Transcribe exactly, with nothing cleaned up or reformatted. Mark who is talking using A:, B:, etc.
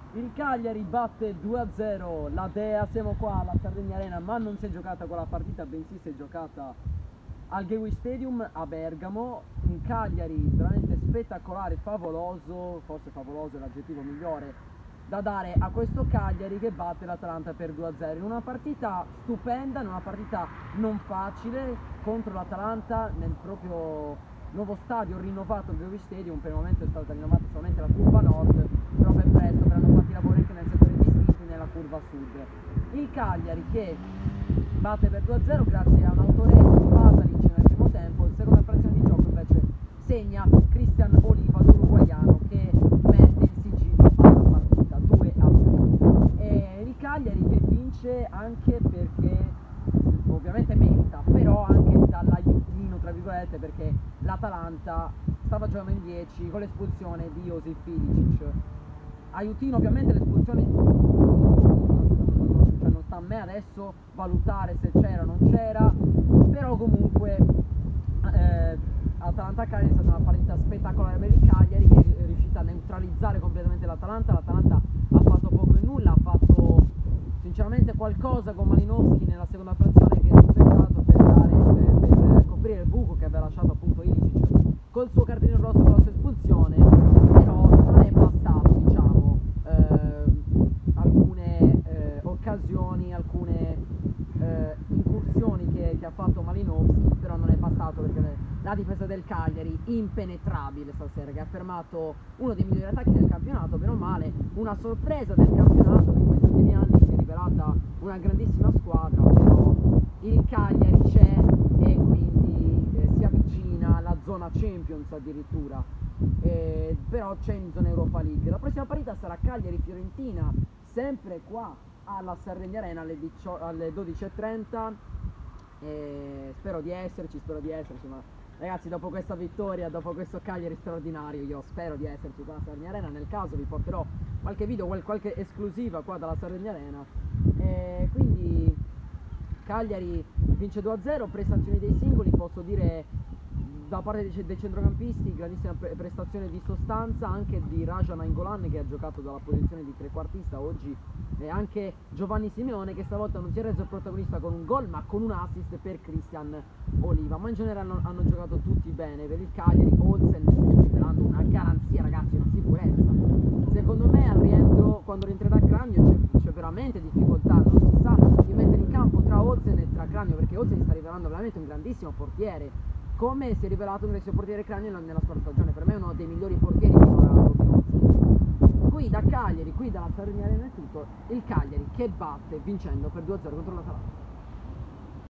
A: Il Cagliari batte due a zero la Dea, siamo qua alla Sardegna Arena, ma non si è giocata quella partita, bensì si è giocata al Gateway Stadium a Bergamo. Un Cagliari veramente spettacolare, favoloso, forse favoloso è l'aggettivo migliore da dare a questo Cagliari, che batte l'Atalanta per due a zero in una partita stupenda, in una partita non facile contro l'Atalanta nel proprio nuovo stadio rinnovato, il Gateway Stadium. Per il momento è stata rinnovata solamente la curva nord, però ben presto verranno fatti i lavori anche nel settore distinti nella curva sud. Il Cagliari che batte per due a zero grazie a un autoreto di Pasalic nel primo tempo. Seconda frazione di gioco invece segna Cristian Oliva, l'uruguaiano, che mette il sigillo alla partita due a zero. E il Cagliari che vince anche perché ovviamente merita, però anche dall'aiutino tra virgolette, perché l'Atalanta stava giocando in dieci con l'espulsione di Josip Ilicic. Aiutino ovviamente l'espulsione, cioè non sta a me adesso valutare se c'era o non c'era, però comunque eh, Atalanta-Cagliari è stata una partita spettacolare per il Cagliari, che è riuscita a neutralizzare completamente l'Atalanta. L'Atalanta ha fatto poco e nulla, ha fatto sinceramente qualcosa con Malinowski nella seconda frazione, che è subentrato per, dare, per, per coprire il buco che aveva lasciato appunto Ilicic col suo cartellino rosso con la sua espulsione, però non è bastato, diciamo, eh, alcune eh, occasioni, alcune eh, incursioni che, che ha fatto Malinowski, però non è bastato, perché le, la difesa del Cagliari impenetrabile stasera, che ha fermato uno dei migliori attacchi del campionato, meno male, una sorpresa del campionato che in questi ultimi anni si è rivelata una grandissima squadra, però il Cagliari c'è e quindi eh, si avvicina alla zona Champions addirittura, eh, però c'è in zona Europa League. La prossima partita sarà Cagliari-Fiorentina, sempre qua alla Sardegna Arena alle, alle dodici e trenta. E spero di esserci, spero di esserci, ma ragazzi, dopo questa vittoria, dopo questo Cagliari straordinario, io spero di esserci qua alla Sardegna Arena. Nel caso vi porterò qualche video, qualche esclusiva qua dalla Sardegna Arena. E quindi Cagliari vince due a zero, prestazioni dei singoli, posso dire da parte dei, dei centrocampisti, grandissima pre prestazione di sostanza anche di Raja Nainggolan, che ha giocato dalla posizione di trequartista oggi, e anche Giovanni Simeone, che stavolta non si è reso protagonista con un gol ma con un assist per Cristian Oliva. Ma in generale hanno, hanno giocato tutti bene. Per il Cagliari Olsen si sta rivelando una garanzia, ragazzi, una sicurezza. Secondo me al rientro, quando rientrerà Cragno, c'è veramente difficoltà, non si sa di mettere in campo tra Olsen e tra Cragno, perché Olsen si sta rivelando veramente un grandissimo portiere, come si è rivelato un grandissimo portiere Cragno nella scorsa stagione. Per me è uno dei migliori portieri finora Robin Olsen. Qui da Cagliari, qui dalla Sardegna Arena è tutto. Il Cagliari che batte vincendo per due a zero contro l'Atalanta.